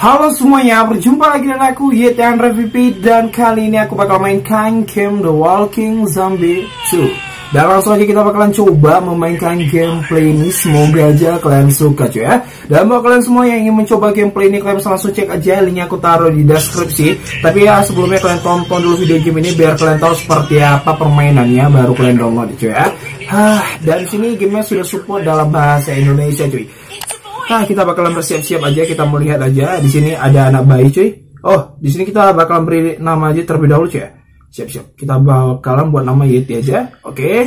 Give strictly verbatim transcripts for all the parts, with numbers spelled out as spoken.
Halo semuanya, berjumpa lagi dengan aku Yetan Revipi, dan kali ini aku bakal mainkan game The Walking Zombie two. Dan langsung aja kita bakalan coba memainkan gameplay ini. Semoga aja kalian suka cuy ya. Dan buat kalian semua yang ingin mencoba gameplay ini, kalian bisa langsung cek aja, linknya aku taruh di deskripsi. Tapi ya sebelumnya kalian tonton dulu video game ini biar kalian tahu seperti apa permainannya, baru kalian download cuy ya. Hah, dan sini gamenya sudah support dalam bahasa Indonesia cuy. Nah, kita bakalan bersiap-siap aja, kita melihat aja. Di sini ada anak bayi cuy. Oh, di sini kita bakalan beri nama aja terlebih dahulu cuy ya. Siap-siap. Kita bakalan buat nama Yeti aja. Oke. Okay.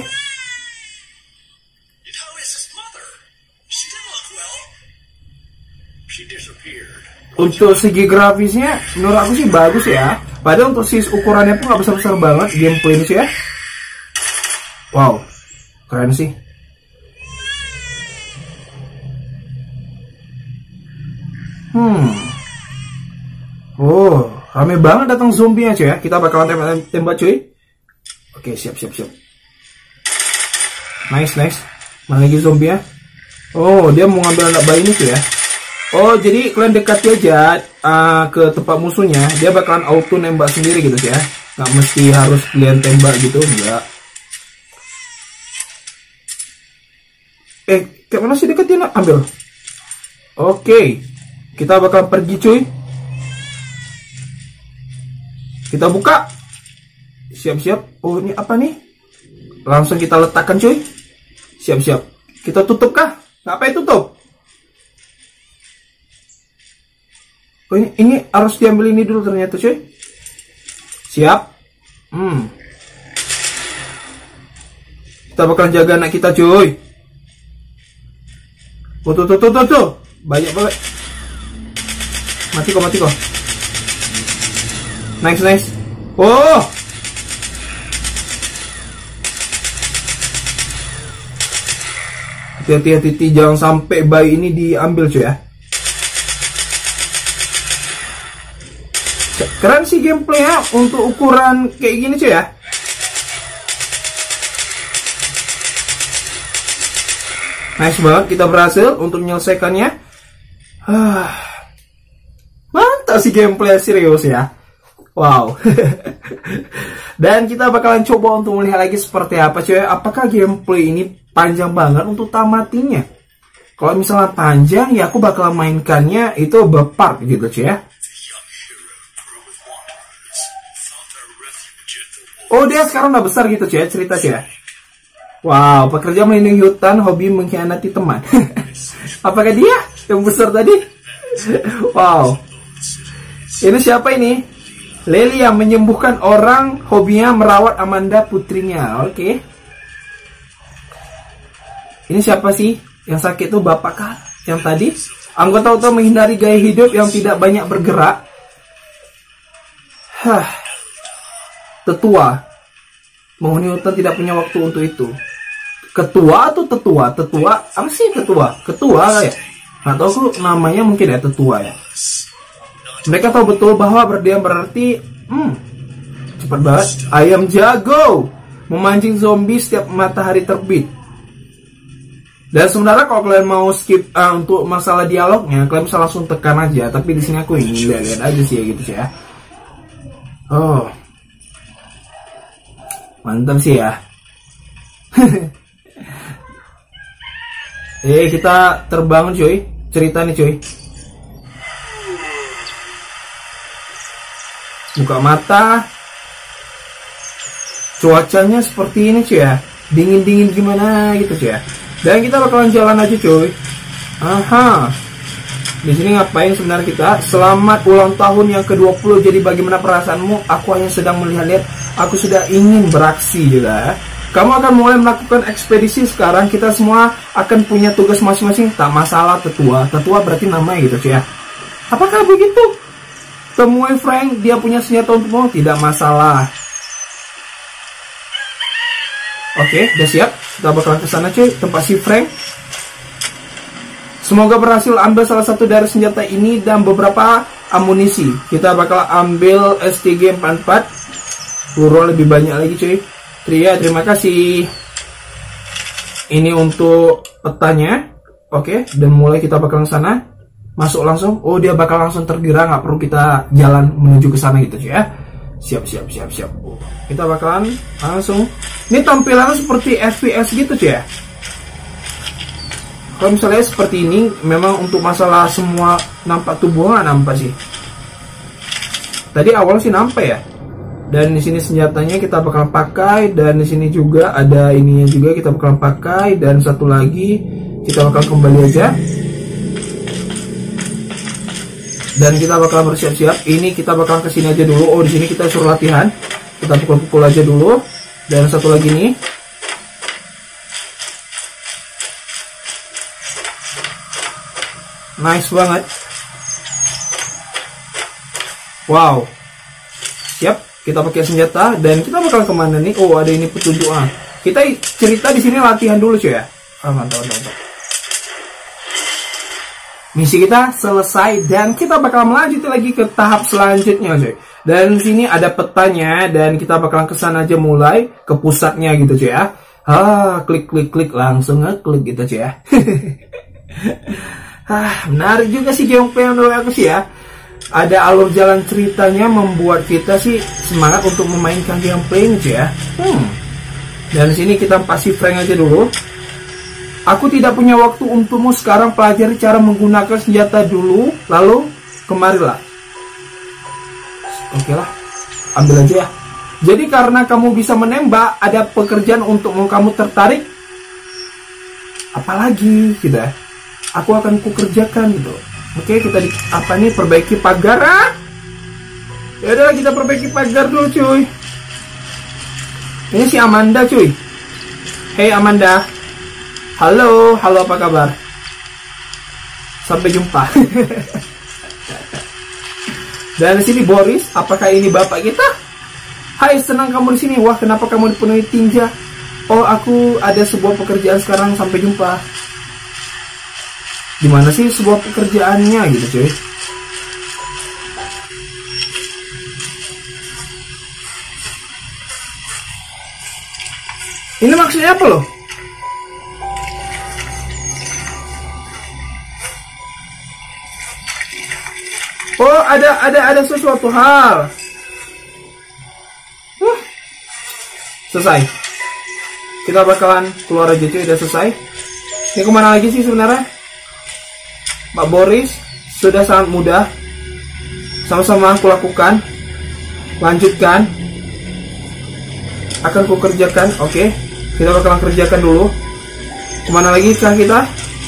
Untuk segi grafisnya menurut aku sih bagus ya. Padahal untuk sis ukurannya pun gak besar-besar banget gameplay sih ya. Wow, keren sih. Hmm. Oh, rame banget datang zombinya cuy ya. Kita bakalan tembak, tembak cuy. Oke, siap siap siap. Nice nice. Mana lagi zombinya? Oh, dia mau ngambil anak bayi ini cuy ya. Oh, jadi kalian dekati aja uh, ke tempat musuhnya, dia bakalan auto nembak sendiri gitu ya. Nggak mesti harus kalian tembak gitu, enggak. Eh, kayak mana sih deketin? Ambil. Oke. Kita bakal pergi cuy. Kita buka. Siap-siap. Oh, ini apa nih? Langsung kita letakkan cuy. Siap-siap. Kita tutup kah? Ngapain tutup? Oh, ini, ini harus diambil ini dulu ternyata cuy. Siap. Hmm. Kita bakal jaga anak kita cuy. Oh, tuh, tuh, tuh, tuh, tuh. Banyak banget. Mati kok, mati kok. Nice, nice. Oh. Hati-hati, hati-hati, jangan sampai bayi ini diambil cuy ya. Keren sih gameplay ya untuk ukuran kayak gini cuy ya. Nice banget, kita berhasil untuk menyelesaikannya. Ah. Mantap sih gameplay, serius ya. Wow. Dan kita bakalan coba untuk melihat lagi seperti apa cuy. Apakah gameplay ini panjang banget untuk tamatinya? Kalau misalnya panjang ya aku bakalan mainkannya itu berpart gitu cuy ya. Oh, dia sekarang udah besar gitu cuy ya, cerita cuy ya. Wow, pekerja melindungi hutan, hobi mengkhianati teman. Apakah dia yang besar tadi? Wow. Ini siapa ini? Lely yang menyembuhkan orang, hobinya merawat Amanda putrinya. Oke. Okay. Ini siapa sih? Yang sakit tuh bapak kah? Yang tadi? Anggota utama menghindari gaya hidup yang tidak banyak bergerak. Hah. Tetua. Menghuni hutan tidak punya waktu untuk itu. Ketua atau tetua? Tetua? Apa sih ketua? Ketua ya? Nggak tahu aku namanya, mungkin ya tetua ya. Mereka tahu betul bahwa berdiam berarti hmm, cepat banget. Ayam jago memancing zombie setiap matahari terbit. Dan sebenarnya kalau kalian mau skip uh, untuk masalah dialognya, kalian bisa langsung tekan aja. Tapi di sini aku ingin lihat-lihat aja sih ya gitu sih ya. Oh, mantap sih ya. Eh, kita terbang cuy. Cerita nih cuy. Buka mata. Cuacanya seperti ini cuy ya. Dingin-dingin gimana gitu cuy ya. Dan kita bakalan jalan aja cuy. Aha. Di sini ngapain sebenarnya kita? Selamat ulang tahun yang ke dua puluh. Jadi bagaimana perasaanmu? Aku hanya sedang melihat-lihat. Aku sudah ingin beraksi juga. Kamu akan mulai melakukan ekspedisi sekarang. Kita semua akan punya tugas masing-masing. Tak masalah tetua. Tetua berarti namanya gitu cuy ya. Apakah begitu? Temui Frank, dia punya senjata untukmu. Tidak masalah. Oke, udah siap. Kita bakalan ke sana cuy, tempat si Frank. Semoga berhasil ambil salah satu dari senjata ini dan beberapa amunisi. Kita bakal ambil S T G empat empat. Peluru lebih banyak lagi cuy. Tria, terima kasih. Ini untuk petanya. Oke, dan mulai kita bakal ke sana. masuk langsung. Oh, dia bakal langsung tergerak, nggak perlu kita jalan menuju ke sana gitu ya. Siap, siap, siap, siap. Kita bakalan langsung. Ini tampilannya seperti F P S gitu ya. Kalau misalnya seperti ini, memang untuk masalah semua nampak tubuhnya nampak sih. Tadi awal sih nampak ya. Dan di sini senjatanya kita bakal pakai, dan di sini juga ada ininya juga kita bakal pakai, dan satu lagi kita bakal kembali aja. Dan kita bakal bersiap-siap. Ini kita bakal kesini aja dulu. Oh, di sini kita suruh latihan. Kita pukul-pukul aja dulu. Dan satu lagi nih. Nice banget. Wow. Siap, kita pakai senjata dan kita bakal kemana nih? Oh, ada ini petunjuk. Ah, kita cerita di sini latihan dulu cuy ya. Ah, mantap, mantap. Misi kita selesai dan kita bakal melanjut lagi ke tahap selanjutnya cuy. Dan sini ada petanya dan kita bakalan kesana aja mulai ke pusatnya gitu cuy ya. Ah, klik klik klik langsung ngeklik gitu cuy ya. Ah, menarik juga sih gameplay menurut aku sih ya. Ada alur jalan ceritanya membuat kita sih semangat untuk memainkan gameplay ini ya. Hmm. Dan sini kita pasti prank aja dulu. Aku tidak punya waktu untukmu sekarang, pelajari cara menggunakan senjata dulu, lalu kemarilah. Oke lah, ambil aja ya. Jadi karena kamu bisa menembak, ada pekerjaan untukmu, kamu tertarik? Apalagi gitu ya. Aku akan kukerjakan gitu. Oke, kita di, apa nih, perbaiki pagar. Ah? Ya udah, kita perbaiki pagar dulu cuy. Ini si Amanda cuy. Hey Amanda. Halo, halo, apa kabar? Sampai jumpa. Dan di sini Boris, apakah ini bapak kita? Hai, senang kamu di sini. Wah, kenapa kamu dipenuhi tinja? Oh, aku ada sebuah pekerjaan sekarang, sampai jumpa. Gimana sih sebuah pekerjaannya gitu cuy? Ini maksudnya apa loh? Oh, ada ada ada sesuatu hal. Uh, selesai. Kita bakalan keluar aja cuy, udah selesai. Ini kemana lagi sih sebenarnya? Pak Boris, sudah sangat mudah. Sama-sama aku lakukan. Lanjutkan. Akan ku kerjakan. Oke, kita bakalan kerjakan dulu. Kemana lagi kah kita?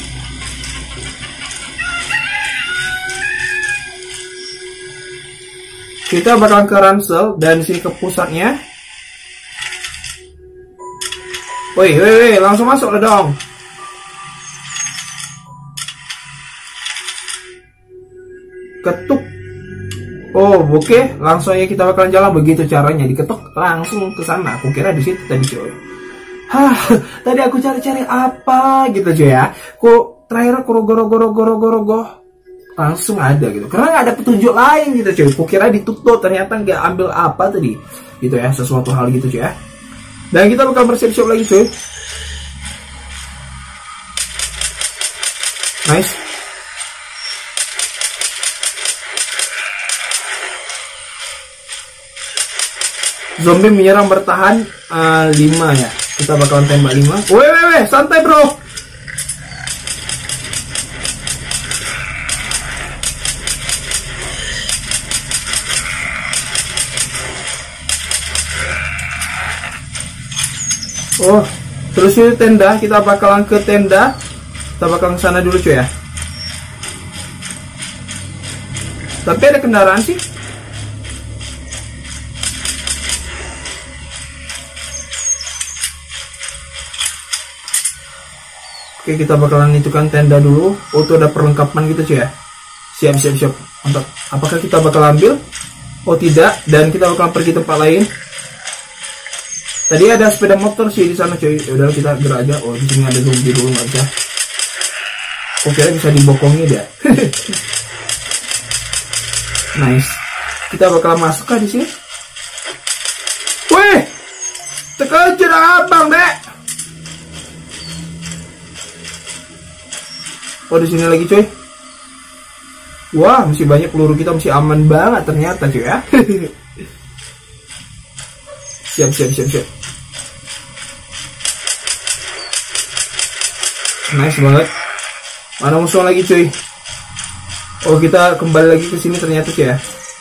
Kita bakalan ke ransel dan di sini ke pusatnya. Woi, woi, woi, langsung masuk lah dong. Ketuk. Oh, oke, okay. Langsung aja kita bakalan jalan. Begitu caranya, diketuk langsung ke sana. Aku kira di situ tadi cuy. Hah, tadi aku cari-cari apa gitu cuy ya. Kok terakhir goro-goro-goro-goro-goro langsung ada gitu. Karena nggak ada petunjuk lain gitu cuy. Aku kira ditutup, ternyata nggak ambil apa tadi. Gitu ya, sesuatu hal gitu cuy ya. Dan kita bakal bersiap-siap lagi cuy. Nice. Zombie menyerang bertahan uh, lima ya. Kita bakalan tembak lima. Weh weh weh, santai bro. Oh, terus ini tenda. Kita bakalan ke tenda. Kita bakalan ke sana dulu cuy ya. Tapi ada kendaraan sih. Oke, kita bakalan itukan tenda dulu. Oh, itu ada perlengkapan gitu cuy ya. Siap, siap, siap. Mantap. Apakah kita bakal ambil? Oh, tidak. Dan kita bakalan pergi tempat lain. Tadi ada sepeda motor sih di sana cuy. Ya udah, kita gerak aja. Oh, di sini ada zombie dulu, nggak bisa. Oke, bisa dibokongi dia. Nice. Kita bakal masuk kah di sini? Wih, terkejar abang dek. Oh, di sini lagi cuy. Wah, masih banyak peluru kita, masih aman banget ternyata cuy ya. Siap, siap, siap, siap. Nice banget. Mana musuh lagi cuy? Oh, kita kembali lagi ke sini ternyata cuy ya.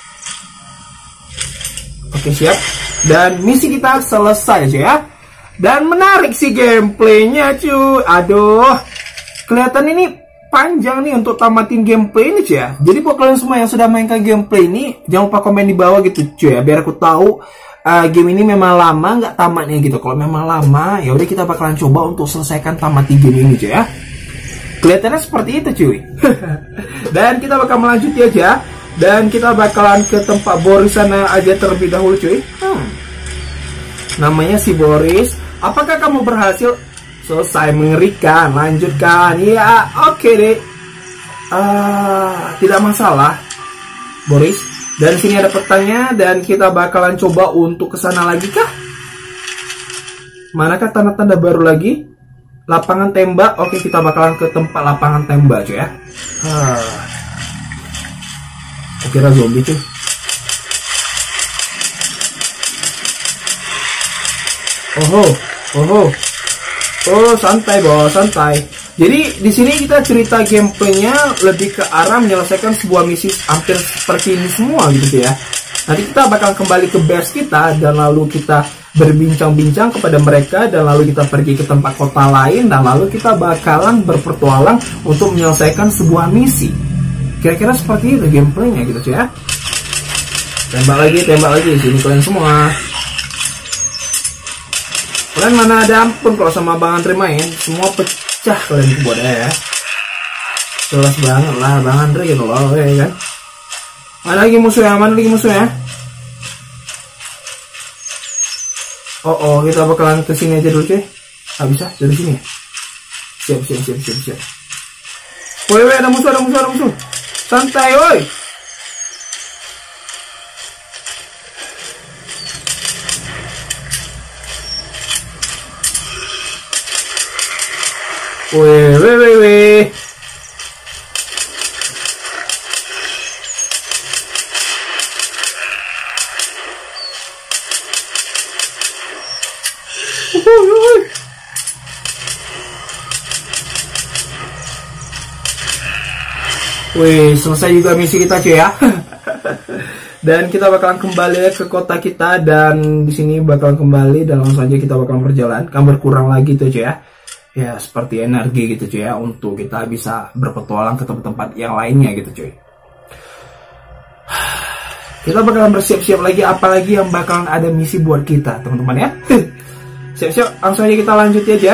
Oke, siap. Dan misi kita selesai cuy ya. Dan menarik sih gameplaynya cuy. Aduh, kelihatan ini panjang nih untuk tamatin gameplay ini cuy ya. Jadi buat kalian semua yang sudah mainkan gameplay ini, jangan lupa komen di bawah gitu cuy ya, biar aku tahu uh, game ini memang lama nggak tamatnya gitu. Kalau memang lama, ya udah kita bakalan coba untuk selesaikan tamati game ini cuy ya. Kelihatannya seperti itu cuy. Dan kita bakal melanjut aja. Dan kita bakalan ke tempat Boris sana aja terlebih dahulu cuy. Hmm. Namanya si Boris. Apakah kamu berhasil? Selesai, mengerikan. Lanjutkan. Ya, oke okay deh. Uh, tidak masalah, Boris. Dan sini ada petanya dan kita bakalan coba untuk ke sana lagi kah? Manakah tanda-tanda baru lagi? Lapangan tembak. Oke, kita bakalan ke tempat lapangan tembak cuy ya. Uh. Aku kira zombie cuy. Oho, oho. Oh, santai bos, santai. Jadi di sini kita cerita gameplaynya lebih ke arah menyelesaikan sebuah misi hampir seperti ini semua gitu ya. Nanti kita bakal kembali ke base kita dan lalu kita berbincang-bincang kepada mereka dan lalu kita pergi ke tempat kota lain dan lalu kita bakalan berpetualang untuk menyelesaikan sebuah misi. Kira-kira seperti itu gameplaynya gitu ya. Tembak lagi, tembak lagi. Sini kalian semua. Kalian mana ada ampun kalau sama Bang Andre main, semua pecah kalian itu buat ya. Jelas banget lah Bang Andre gitu loh ya kan. Mana lagi musuhnya? Mana lagi musuhnya? Oh oh, kita bakalan ke sini aja dulu cuy. Ah bisa dari sini. Siap siap siap siap siap. Woi woi, ada musuh, ada musuh, ada musuh. Santai woi. Weh, weh, weh, weh. Wih, selesai juga misi kita cuy ya. Dan kita bakalan kembali ke kota kita dan di sini bakalan kembali dan langsung aja kita bakalan berjalan. Kan berkurang lagi tuh cuy ya. Ya seperti energi gitu cuy ya, untuk kita bisa berpetualang ke tempat-tempat yang lainnya gitu cuy. Kita bakalan bersiap-siap lagi, apalagi yang bakalan ada misi buat kita teman-teman ya. Siap-siap, langsung aja kita lanjut aja.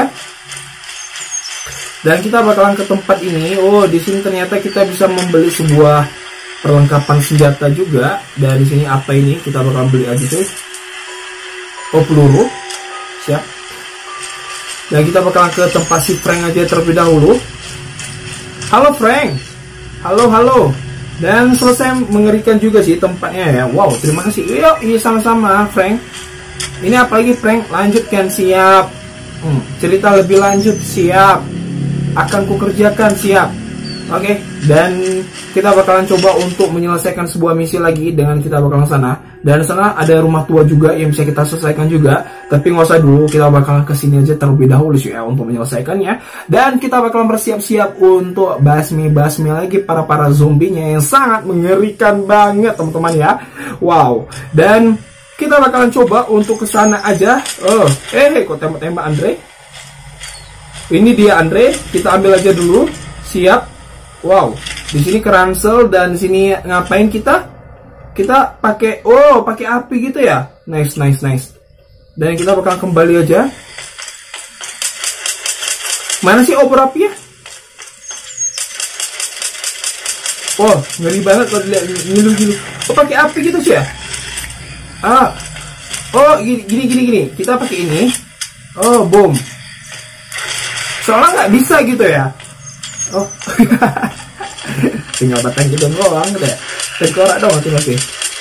Dan kita bakalan ke tempat ini. Oh, di sini ternyata kita bisa membeli sebuah perlengkapan senjata juga. Dan di sini apa ini? Kita bakalan beli aja cuy. Oh, peluru. Siap. Dan kita bakalan ke tempat si Frank aja terlebih dahulu. Halo Frank. Halo, halo. Dan selesai, mengerikan juga sih tempatnya ya. Wow, terima kasih. Yuk, iya sama-sama Frank. Ini apa lagi Frank? Lanjutkan, siap. Hmm, cerita lebih lanjut, siap. Akan kukerjakan, siap. Oke, okay. Dan kita bakalan coba untuk menyelesaikan sebuah misi lagi dengan kita bakalan sana. Dan sana ada rumah tua juga yang bisa kita selesaikan juga. Tapi nggak usah dulu, kita bakalan kesini aja terlebih dahulu sih ya untuk menyelesaikannya. Dan kita bakalan bersiap-siap untuk basmi-basmi lagi para-para zombinya yang sangat mengerikan banget teman-teman ya. Wow. Dan kita bakalan coba untuk kesana aja. Oh, eh kok tembak-tembak Andre? Ini dia Andre, kita ambil aja dulu. Siap. Wow, di sini keransel dan di sini ngapain kita? Kita pakai, oh, pakai api gitu ya. Nice, nice, nice. Dan kita bakal kembali aja. Mana sih obor api ya? Oh, ngeri banget kalau dilihat ngilu-ngilu. Oh, pakai api gitu sih ya? Ah, oh, gini, gini, gini, gini. Kita pakai ini. Oh, boom. Soalnya nggak bisa gitu ya. Oh, tinggal batang gitu doang gitu ya. Tengkorak dong tinggal sih.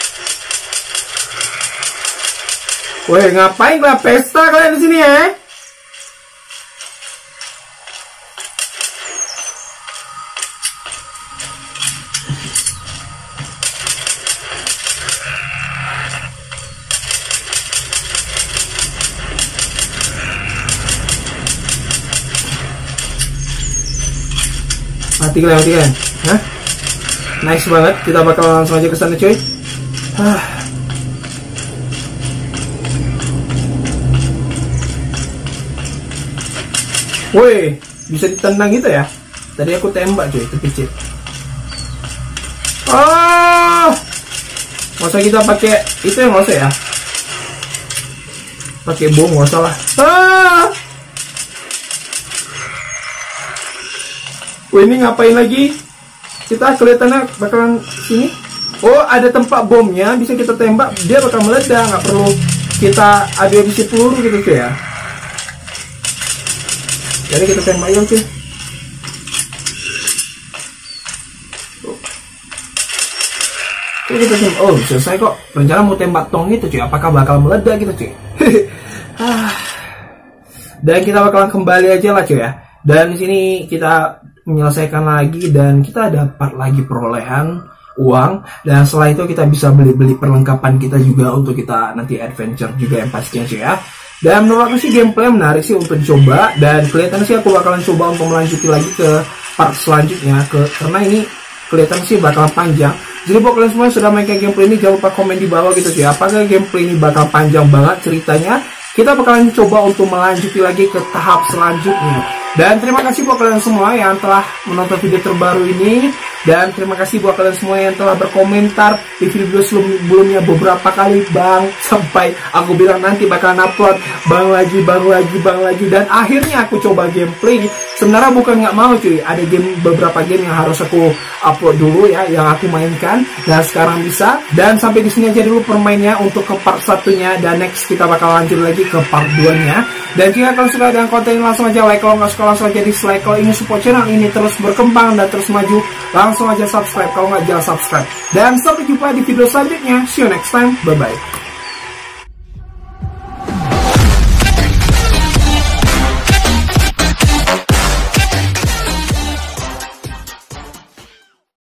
Woi, ngapain lah pesta kalian di sini ya? Mati kalian, mati kalian. Hah? Nice banget. Kita bakal langsung aja ke sana, cuy. Hah. Woi, bisa ditendang gitu ya? Tadi aku tembak cuy, terpicit. Oh, masa kita pakai itu yang nggak usah ya? Pakai bom nggak usah lah. Ah, wah ini ngapain lagi? Kita kelihatannya bakalan sini. Oh, ada tempat bomnya, bisa kita tembak, dia bakal meledak, nggak perlu kita adu-adu peluru gitu cuy ya. Jadi kita tembak aja cuy. Jadi kita tembak. Oh selesai kok. Rencana mau tembak tong itu cuy. Apakah bakal meledak gitu cuy? Dan kita bakalan kembali aja lah cuy ya. Dan di sini kita menyelesaikan lagi dan kita dapat lagi perolehan uang. Dan setelah itu kita bisa beli-beli perlengkapan kita juga untuk kita nanti adventure juga yang pastinya cuy ya. Dan menurut aku sih gameplay menarik sih untuk dicoba. Dan kelihatannya sih aku bakalan coba untuk melanjuti lagi ke part selanjutnya ke, Karena ini kelihatan sih bakalan panjang. Jadi buat kalian semua yang sudah mainkan gameplay ini, jangan lupa komen di bawah gitu sih. Apakah gameplay ini bakal panjang banget ceritanya? Kita bakalan coba untuk melanjuti lagi ke tahap selanjutnya. Dan terima kasih buat kalian semua yang telah menonton video terbaru ini. Dan terima kasih buat kalian semua yang telah berkomentar di video sebelumnya beberapa kali. Bang, sampai aku bilang nanti bakalan upload. Bang lagi, bang lagi, bang lagi. Dan akhirnya aku coba gameplay. Sebenarnya bukan nggak mau cuy. Ada game, beberapa game yang harus aku upload dulu ya, yang aku mainkan. Dan sekarang bisa. Dan sampai di sini aja dulu permainnya untuk ke part satunya. Dan next kita bakal lanjut lagi ke part dua nya. Dan jika kalian suka dengan konten ini, langsung aja like. Kalau nggak suka langsung aja dislike. Kalau ingin support channel ini terus berkembang dan terus maju, langsung aja subscribe. Kalau nggak jangan subscribe. Dan sampai jumpa di video selanjutnya. See you next time. Bye bye.